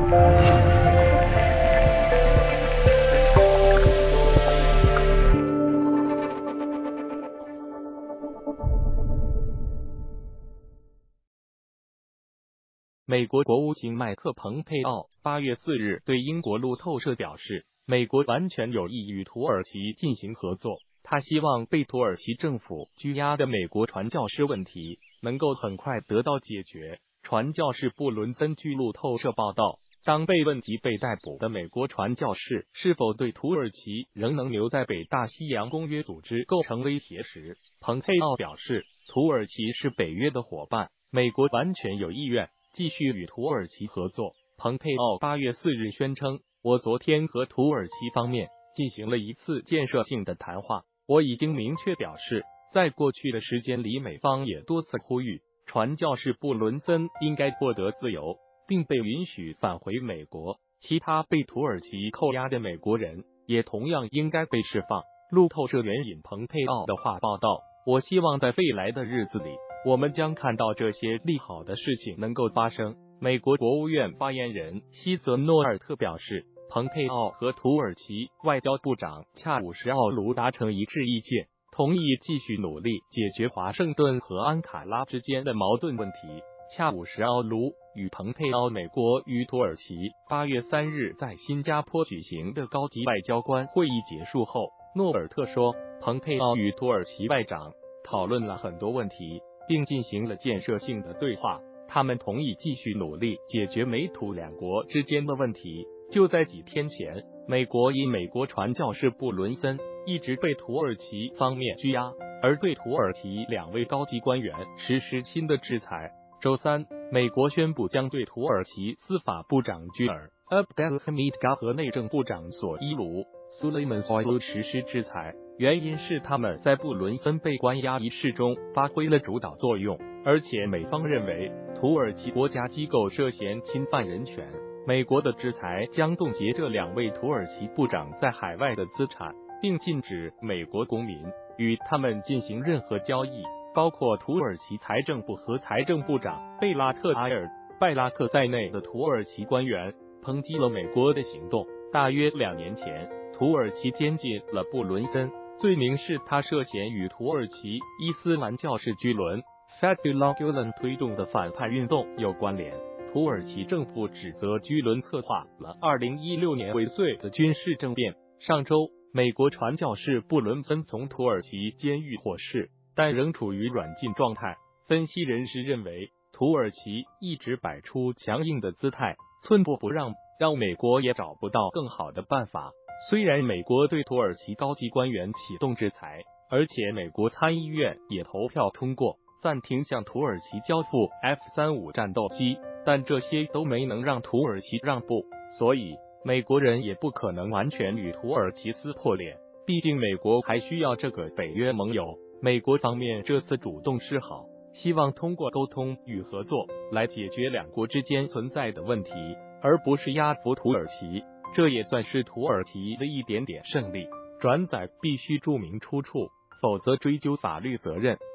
美国国务卿麦克彭佩奥8月4日对英国路透社表示，美国完全有意与土耳其进行合作。他希望被土耳其政府拘押的美国传教士问题能够很快得到解决。传教士布伦森据路透社报道，当被问及被逮捕的美国传教士是否对土耳其仍能留在北大西洋公约组织构成威胁时，彭佩奥表示，土耳其是北约的伙伴，美国完全有意愿继续与土耳其合作。彭佩奥8月4日宣称，我昨天和土耳其方面进行了一次建设性的谈话，我已经明确表示，在过去的时间里，美方也多次呼吁传教士布伦森应该获得自由，并被允许返回美国。其他被土耳其扣押的美国人也同样应该被释放。路透社援引彭佩奥的话报道，我希望在未来的日子里，我们将看到这些利好的事情能够发生。美国国务院发言人希泽诺尔特表示，彭佩奥和土耳其外交部长恰武什奥卢达成一致意见，同意继续努力解决华盛顿和安卡拉之间的矛盾问题。恰武什奥卢与彭佩奥美国与土耳其8月3日在新加坡举行的高级外交官会议结束后，诺尔特说，彭佩奥与土耳其外长讨论了很多问题，并进行了建设性的对话，他们同意继续努力解决美土两国之间的问题。就在几天前，美国以美国传教士布伦森一直被土耳其方面拘押，而对土耳其2位高级官员实施新的制裁。周三，美国宣布将对土耳其司法部长居尔 Abdelhamid 和内政部长索伊鲁 Süleyman 实施制裁，原因是他们在布伦森被关押一事中发挥了主导作用，而且美方认为土耳其国家机构涉嫌侵犯人权。美国的制裁将冻结这2位土耳其部长在海外的资产，并禁止美国公民与他们进行任何交易，包括土耳其财政部和财政部长贝拉特埃尔拜拉克在内的土耳其官员抨击了美国的行动。大约2年前，土耳其监禁了布伦森，罪名是他涉嫌与土耳其伊斯兰教士居伦 Fethullah Gulen 推动的反叛运动有关联。土耳其政府指责居伦策划了2016年未遂的军事政变。上周，美国传教士布伦森从土耳其监狱获释，但仍处于软禁状态。分析人士认为，土耳其一直摆出强硬的姿态，寸步不让，让美国也找不到更好的办法。虽然美国对土耳其高级官员启动制裁，而且美国参议院也投票通过暂停向土耳其交付 F-35战斗机，但这些都没能让土耳其让步，所以美国人也不可能完全与土耳其撕破脸，毕竟美国还需要这个北约盟友。美国方面这次主动示好，希望通过沟通与合作来解决两国之间存在的问题，而不是压服土耳其。这也算是土耳其的一点点胜利。转载必须注明出处，否则追究法律责任。